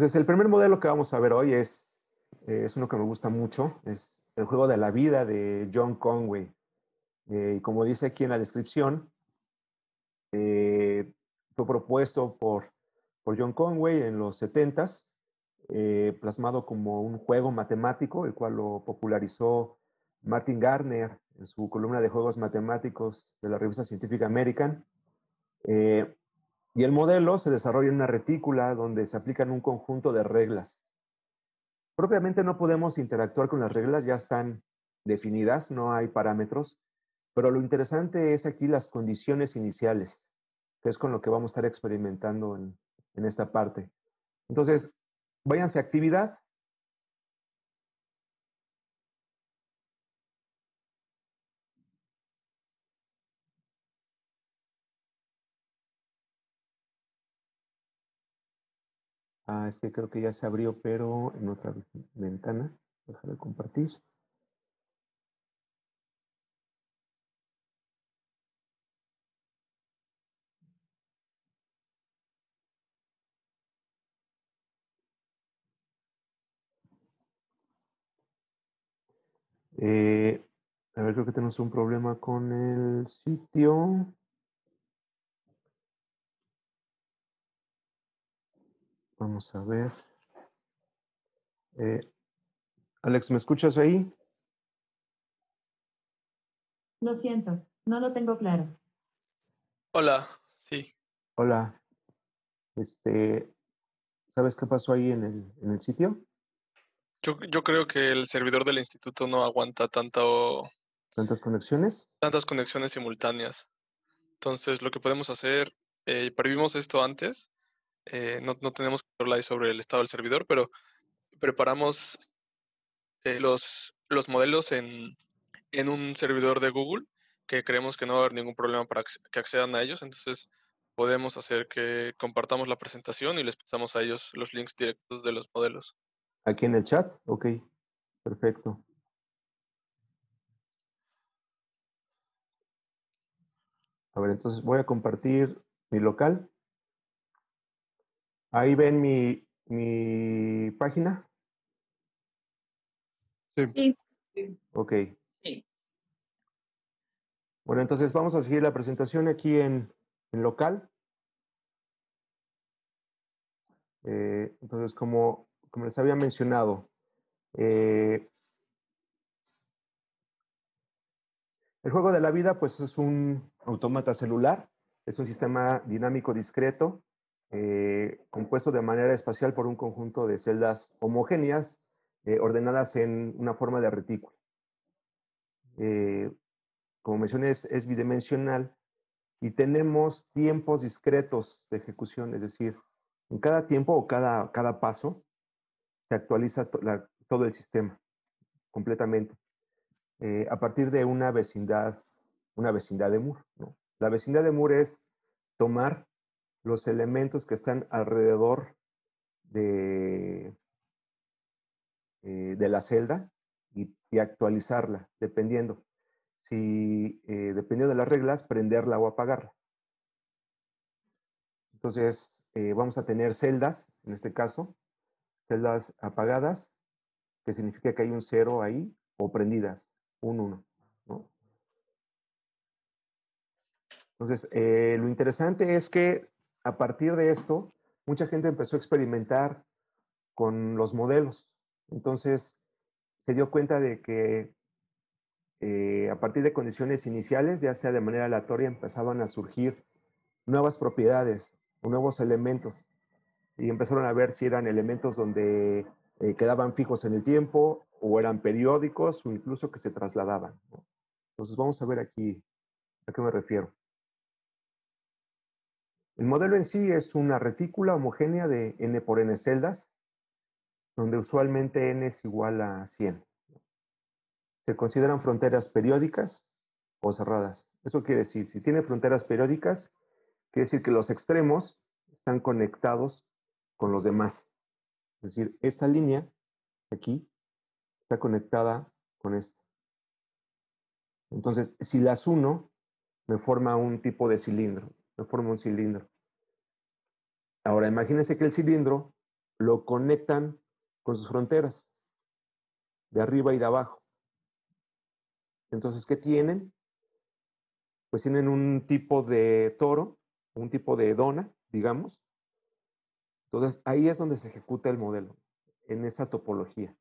Entonces, el primer modelo que vamos a ver hoy es uno que me gusta mucho, es el juego de la vida de John Conway. Y como dice aquí en la descripción, fue propuesto por John Conway en los 70s, plasmado como un juego matemático, el cual lo popularizó Martin Gardner en su columna de juegos matemáticos de la revista Scientific American. Eh, y el modelo se desarrolla en una retícula donde se aplican un conjunto de reglas. Propiamente no podemos interactuar con las reglas, ya están definidas, no hay parámetros, pero lo interesante es aquí las condiciones iniciales, que es con lo que vamos a estar experimentando en esta parte. Entonces, váyanse a actividad. Es que creo que ya se abrió, pero en otra ventana. Déjame compartir. Eh, a ver, creo que tenemos un problema con el sitio. Vamos a ver. Eh, Alex, ¿me escuchas ahí? Lo siento, no lo tengo claro. Hola, sí. Hola. ¿Sabes qué pasó ahí en el sitio? Yo creo que el servidor del instituto no aguanta ¿Tantas conexiones? tantas conexiones simultáneas. Entonces, lo que podemos hacer, previmos esto antes, no tenemos control ahí sobre el estado del servidor, pero preparamos los modelos en un servidor de Google que creemos que no va a haber ningún problema para que accedan a ellos. Entonces, podemos hacer que compartamos la presentación y les pasamos a ellos los links directos de los modelos. ¿Aquí en el chat? Ok, perfecto. A ver, entonces voy a compartir mi local. Ahí ven mi página. Sí. Sí. Ok. Sí. Bueno, entonces vamos a seguir la presentación aquí en local. Entonces, como les había mencionado, el juego de la vida, pues es un autómata celular, es un sistema dinámico discreto, compuesto de manera espacial por un conjunto de celdas homogéneas, ordenadas en una forma de retículo. Como mencioné, es bidimensional y tenemos tiempos discretos de ejecución, es decir, en cada tiempo o cada paso se actualiza todo el sistema completamente, a partir de una vecindad de Moore, ¿no? La vecindad de Moore es tomar los elementos que están alrededor de la celda y actualizarla, dependiendo. Dependiendo de las reglas, prenderla o apagarla. Entonces, vamos a tener celdas, en este caso, celdas apagadas, que significa que hay un 0 ahí, o prendidas, un 1, ¿no? Entonces, lo interesante es que a partir de esto, mucha gente empezó a experimentar con los modelos. Entonces, se dio cuenta de que a partir de condiciones iniciales, ya sea de manera aleatoria, empezaban a surgir nuevas propiedades o nuevos elementos. Y empezaron a ver si eran elementos donde quedaban fijos en el tiempo, o eran periódicos, o incluso que se trasladaban, ¿no? Entonces, vamos a ver aquí a qué me refiero. El modelo en sí es una retícula homogénea de n por n celdas, donde usualmente n es igual a 100. Se consideran fronteras periódicas o cerradas. Eso quiere decir, si tiene fronteras periódicas, quiere decir que los extremos están conectados con los demás. Es decir, esta línea aquí está conectada con esta. Entonces, si las uno, me forma un tipo de cilindro, me forma un cilindro. Ahora, imagínense que el cilindro lo conectan con sus fronteras, de arriba y de abajo. Entonces, ¿qué tienen? Pues tienen un tipo de toro, un tipo de dona, digamos. Entonces, ahí es donde se ejecuta el modelo, en esa topología.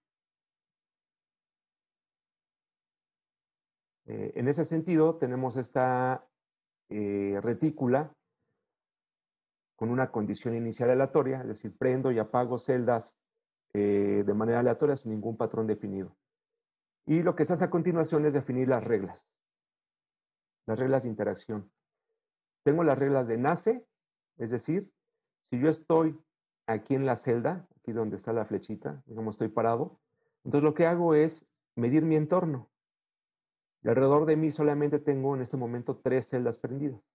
En ese sentido, tenemos esta retícula con una condición inicial aleatoria, es decir, prendo y apago celdas de manera aleatoria sin ningún patrón definido. Y lo que se hace a continuación es definir las reglas de interacción. Tengo las reglas de nace, es decir, si yo estoy aquí en la celda, aquí donde está la flechita, digamos estoy parado, entonces lo que hago es medir mi entorno. Y alrededor de mí solamente tengo en este momento 3 celdas prendidas.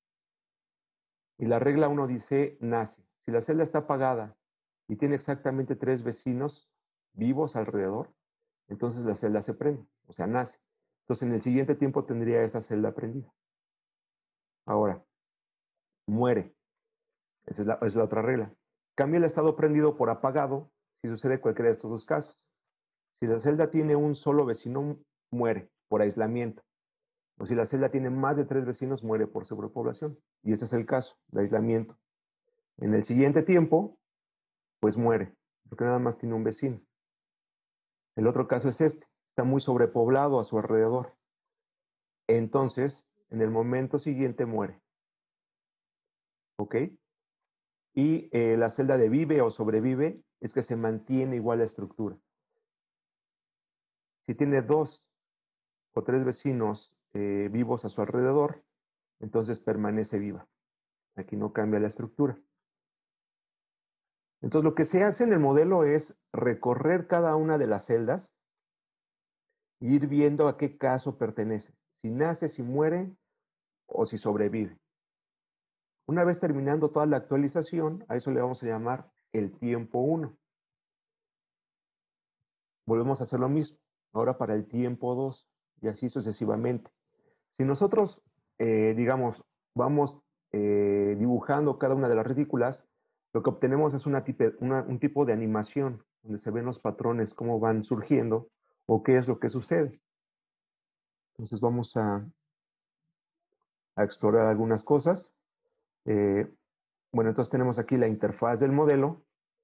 Y la regla 1 dice nace. Si la celda está apagada y tiene exactamente 3 vecinos vivos alrededor, entonces la celda se prende, o sea, nace. Entonces en el siguiente tiempo tendría esa celda prendida. Ahora, muere. Esa es la otra regla. Cambia el estado prendido por apagado si sucede cualquiera de estos dos casos. Si la celda tiene un solo vecino, muere por aislamiento. O si la celda tiene más de 3 vecinos, muere por sobrepoblación. Y ese es el caso de aislamiento. En el siguiente tiempo, pues muere, porque nada más tiene un vecino. El otro caso es este, está muy sobrepoblado a su alrededor. Entonces, en el momento siguiente muere. ¿Ok? Y la celda de vive o sobrevive es que se mantiene igual la estructura. Si tiene 2 o 3 vecinos vivos a su alrededor, entonces permanece viva. Aquí no cambia la estructura. Entonces lo que se hace en el modelo es recorrer cada una de las celdas e ir viendo a qué caso pertenece. Si nace, si muere o si sobrevive. Una vez terminando toda la actualización, a eso le vamos a llamar el tiempo 1. Volvemos a hacer lo mismo, ahora para el tiempo 2 y así sucesivamente. Si nosotros, digamos, vamos dibujando cada una de las retículas, lo que obtenemos es un tipo de animación donde se ven los patrones, cómo van surgiendo o qué es lo que sucede. Entonces vamos a explorar algunas cosas. Bueno, entonces tenemos aquí la interfaz del modelo.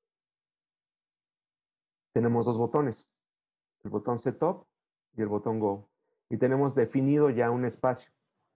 Tenemos 2 botones, el botón Setup y el botón Go. Y tenemos definido ya un espacio.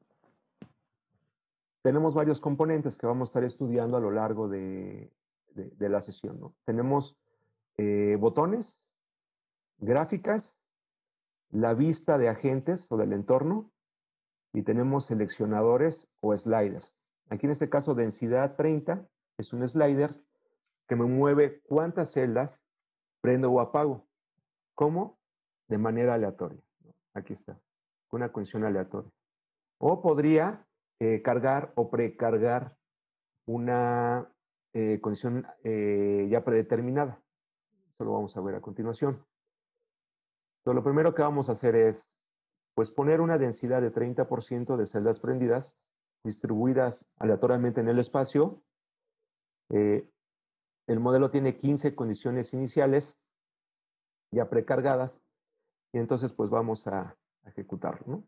Tenemos varios componentes que vamos a estar estudiando a lo largo de la sesión, ¿no? Tenemos botones, gráficas, la vista de agentes o del entorno, y tenemos seleccionadores o sliders. Aquí en este caso, densidad 30 es un slider que me mueve cuántas celdas prendo o apago. ¿Cómo? De manera aleatoria. Aquí está, una condición aleatoria. O podría cargar o precargar una condición ya predeterminada. Eso lo vamos a ver a continuación. Entonces, lo primero que vamos a hacer es pues, poner una densidad de 30% de celdas prendidas distribuidas aleatoriamente en el espacio. El modelo tiene 15 condiciones iniciales ya precargadas y entonces pues vamos a ejecutarlo, ¿no?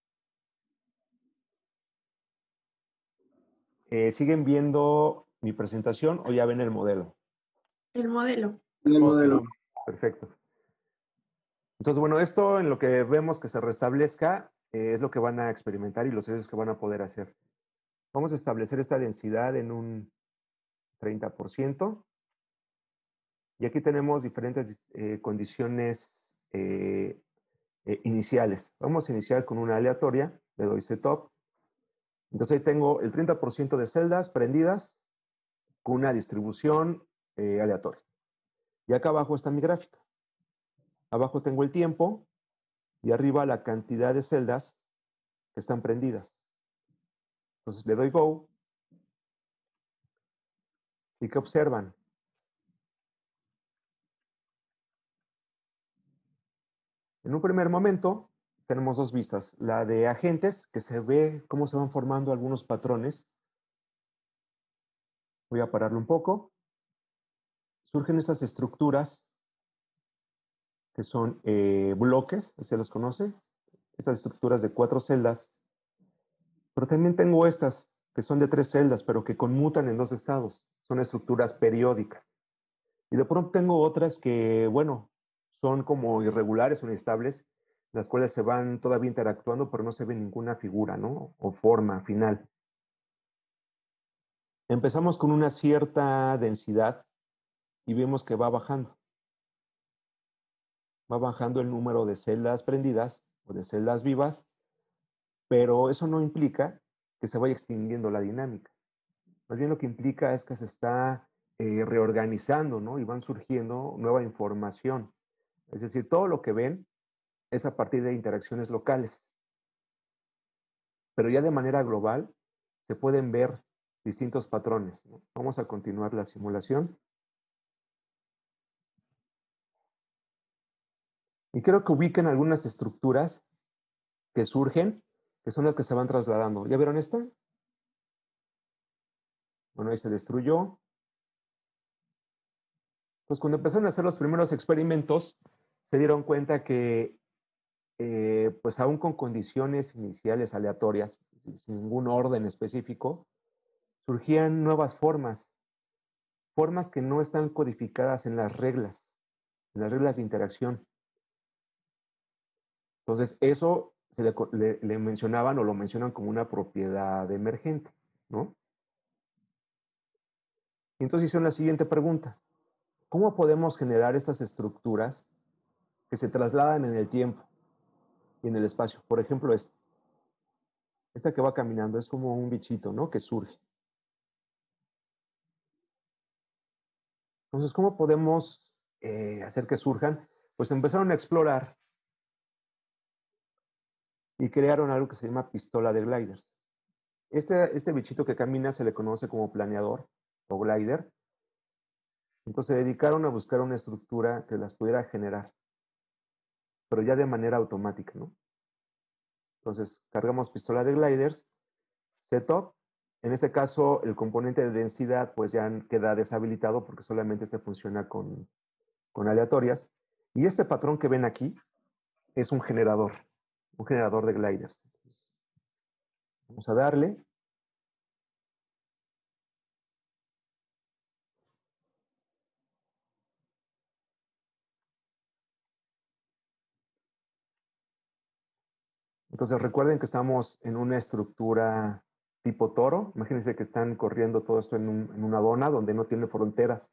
¿Siguen viendo mi presentación o ya ven el modelo? El modelo. El modelo. Perfecto. Entonces, bueno, esto en lo que vemos que se restablezca es lo que van a experimentar y los ejercicios que van a poder hacer. Vamos a establecer esta densidad en un 30%. Y aquí tenemos diferentes condiciones iniciales. Vamos a iniciar con una aleatoria. Le doy Setup. Entonces ahí tengo el 30% de celdas prendidas con una distribución aleatoria. Y acá abajo está mi gráfica. Abajo tengo el tiempo y arriba la cantidad de celdas que están prendidas. Entonces le doy Go. ¿Y qué observan? En un primer momento tenemos 2 vistas. La de agentes, que se ve cómo se van formando algunos patrones. Voy a pararlo un poco. surgen estas estructuras que son bloques, se los conoce, estas estructuras de 4 celdas, pero también tengo estas que son de 3 celdas, pero que conmutan en 2 estados, son estructuras periódicas. Y de pronto tengo otras que, bueno, son como irregulares o inestables, las cuales se van todavía interactuando, pero no se ve ninguna figura, ¿no? O forma final. Empezamos con una cierta densidad y vemos que va bajando. Va bajando el número de celdas prendidas o de celdas vivas, pero eso no implica que se vaya extinguiendo la dinámica. Más bien lo que implica es que se está reorganizando, ¿no? Y van surgiendo nueva información. Es decir, todo lo que ven es a partir de interacciones locales. Pero ya de manera global se pueden ver distintos patrones, ¿no? Vamos a continuar la simulación. Y creo que ubiquen algunas estructuras que surgen, que son las que se van trasladando. ¿Ya vieron esta? Bueno, ahí se destruyó. Pues cuando empezaron a hacer los primeros experimentos, se dieron cuenta que, pues aún con condiciones iniciales aleatorias, sin ningún orden específico, surgían nuevas formas, formas que no están codificadas en las reglas de interacción. Entonces, eso se le mencionaban o lo mencionan como una propiedad emergente, ¿no? Y entonces hicieron la siguiente pregunta. ¿Cómo podemos generar estas estructuras que se trasladan en el tiempo y en el espacio? Por ejemplo, esta que va caminando es como un bichito, ¿no? Que surge. Entonces, ¿cómo podemos hacer que surjan? Pues empezaron a explorar y crearon algo que se llama pistola de gliders. Este bichito que camina se le conoce como planeador o glider. Entonces se dedicaron a buscar una estructura que las pudiera generar, pero ya de manera automática, ¿no? Entonces cargamos pistola de gliders, setup. En este caso, el componente de densidad pues ya queda deshabilitado porque solamente este funciona con aleatorias. Y este patrón que ven aquí es un generador de gliders. Vamos a darle. Entonces recuerden que estamos en una estructura tipo toro. Imagínense que están corriendo todo esto en una dona donde no tiene fronteras.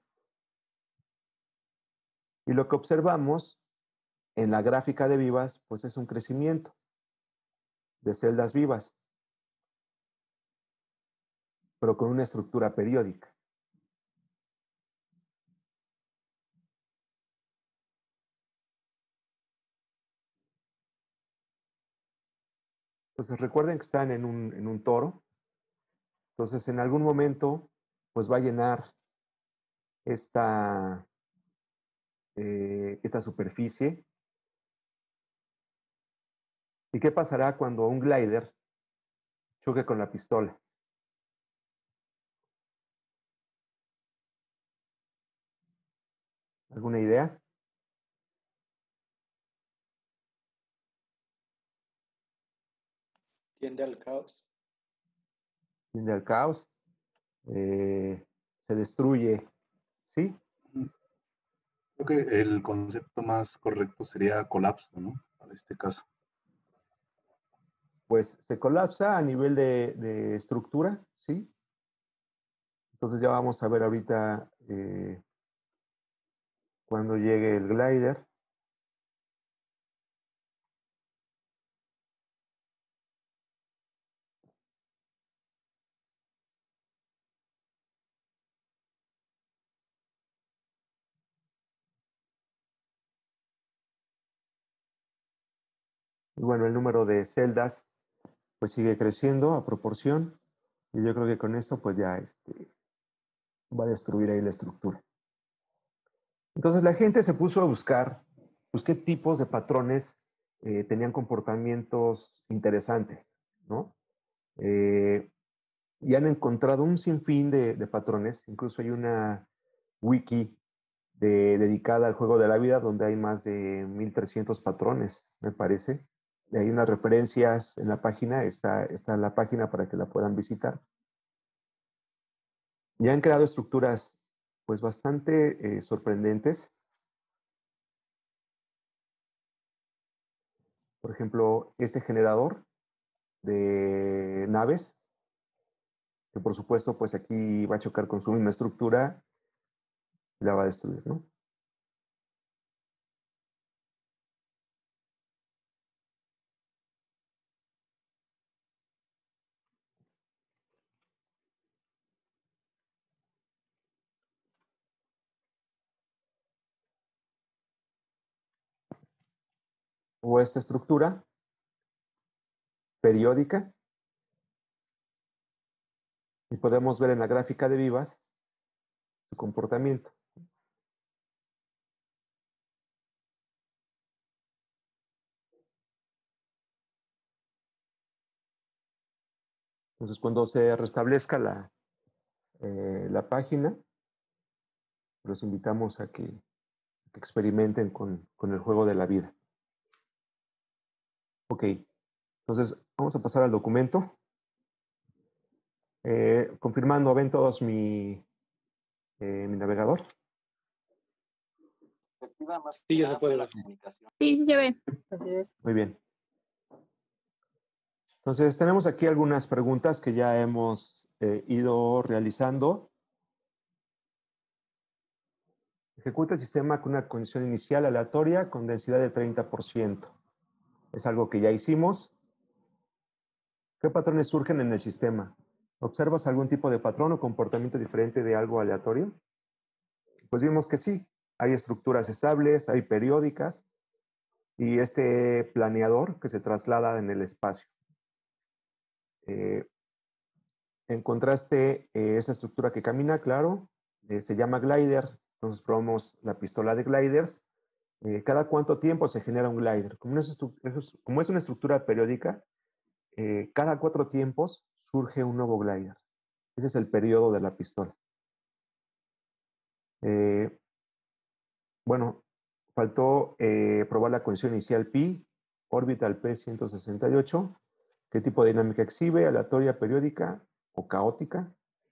Y lo que observamos en la gráfica de vivas, pues es un crecimiento de celdas vivas, pero con una estructura periódica. Entonces recuerden que están en un toro. Entonces en algún momento, pues va a llenar esta, esta superficie. ¿Y qué pasará cuando un glider choque con la pistola? ¿Alguna idea? Tiende al caos. Tiende al caos. Se destruye. ¿Sí? Creo que el concepto más correcto sería colapso, ¿no? Para este caso. Pues se colapsa a nivel de estructura, ¿sí? Entonces ya vamos a ver ahorita cuando llegue el glider. Y bueno, el número de celdas pues sigue creciendo a proporción. Y yo creo que con esto pues ya va a destruir ahí la estructura. Entonces la gente se puso a buscar pues qué tipos de patrones tenían comportamientos interesantes, ¿no? Y han encontrado un sinfín de patrones. Incluso hay una wiki dedicada al juego de la vida, donde hay más de 1300 patrones, me parece. Hay unas referencias en la página, está la página para que la puedan visitar. Y han creado estructuras pues bastante sorprendentes. Por ejemplo, este generador de naves, que por supuesto pues aquí va a chocar con su misma estructura y la va a destruir, ¿no? O esta estructura periódica, y podemos ver en la gráfica de vivas su comportamiento. Entonces, cuando se restablezca la página, los invitamos a que experimenten con el juego de la vida. Ok, entonces vamos a pasar al documento. Confirmando, ¿ven todos mi navegador? Sí, ya se puede ver. Sí, sí se ve. Así es. Muy bien. Entonces, tenemos aquí algunas preguntas que ya hemos ido realizando. Ejecuta el sistema con una condición inicial aleatoria con densidad de 30%. Es algo que ya hicimos. ¿Qué patrones surgen en el sistema? ¿Observas algún tipo de patrón o comportamiento diferente de algo aleatorio? Pues vimos que sí. Hay estructuras estables, hay periódicas y este planeador que se traslada en el espacio. Encontraste esa estructura que camina, claro, se llama glider. Entonces probamos la pistola de gliders. ¿Cada cuánto tiempo se genera un glider? Como es una estructura periódica, cada 4 tiempos surge un nuevo glider. Ese es el periodo de la pistola. Bueno, faltó probar la condición inicial pi, orbital P168. ¿Qué tipo de dinámica exhibe? ¿Aleatoria, periódica o caótica?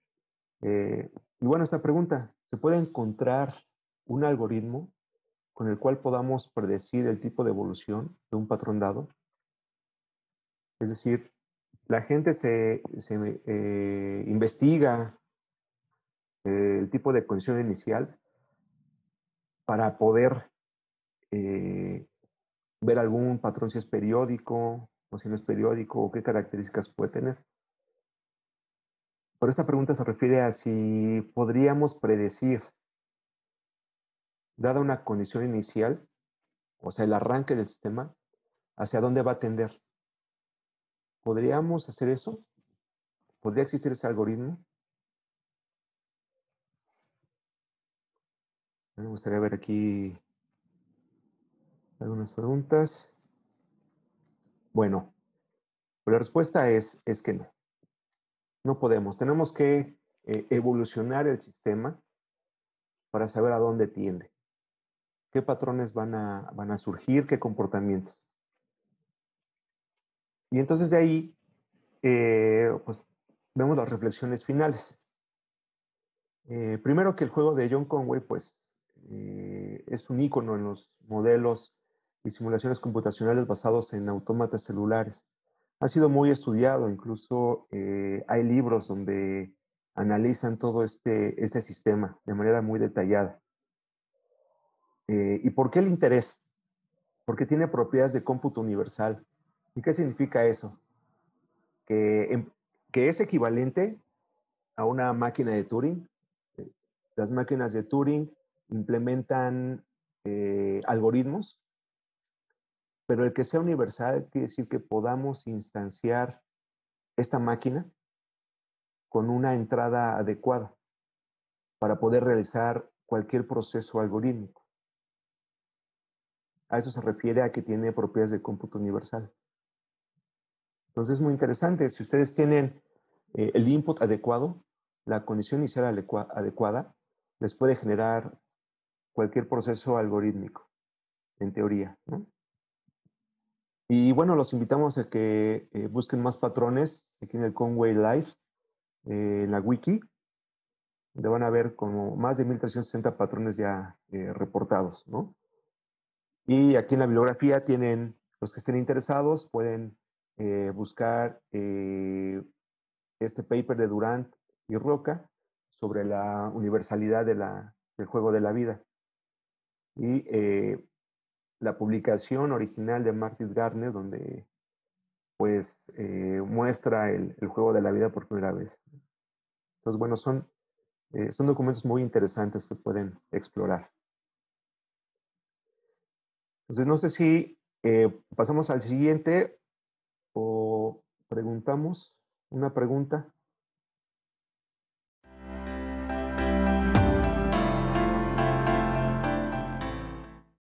Y bueno, esta pregunta, ¿se puede encontrar un algoritmo con el cual podamos predecir el tipo de evolución de un patrón dado? Es decir, la gente se investiga el tipo de condición inicial para poder ver algún patrón, si es periódico o si no es periódico, o qué características puede tener. Pero esta pregunta se refiere a si podríamos predecir, dada una condición inicial, o sea, el arranque del sistema, hacia dónde va a tender. ¿Podríamos hacer eso? ¿Podría existir ese algoritmo? Me gustaría ver aquí algunas preguntas. Bueno, pues la respuesta es que no. No podemos. Tenemos que evolucionar el sistema para saber a dónde tiende. ¿Qué patrones van a surgir? ¿Qué comportamientos? Y entonces de ahí, pues, vemos las reflexiones finales. Primero que el juego de John Conway, pues, es un ícono en los modelos y simulaciones computacionales basados en autómatas celulares. Ha sido muy estudiado, incluso hay libros donde analizan todo este sistema de manera muy detallada. ¿Y por qué el interés? Porque tiene propiedades de cómputo universal. ¿Y qué significa eso? Que es equivalente a una máquina de Turing. Las máquinas de Turing implementan algoritmos, pero el que sea universal quiere decir que podamos instanciar esta máquina con una entrada adecuada para poder realizar cualquier proceso algorítmico. A eso se refiere a que tiene propiedades de cómputo universal. Entonces es muy interesante. Si ustedes tienen el input adecuado, la condición inicial adecuada, les puede generar cualquier proceso algorítmico, en teoría, ¿no? Y bueno, los invitamos a que busquen más patrones aquí en el Conway Live, en la wiki, donde van a ver como más de 1360 patrones ya reportados, ¿no? Y aquí en la bibliografía tienen, los que estén interesados, pueden buscar este paper de Durant y Roca sobre la universalidad del juego de la vida. Y la publicación original de Martin Gardner, donde pues muestra el juego de la vida por primera vez. Entonces, bueno, son documentos muy interesantes que pueden explorar. Entonces, no sé si pasamos al siguiente o preguntamos una pregunta.